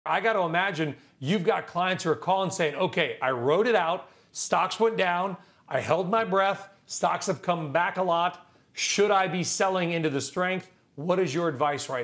I got to imagine you've got clients who are calling saying, okay, I wrote it out. Stocks went down. I held my breath. Stocks have come back a lot. Should I be selling into the strength? What is your advice right now?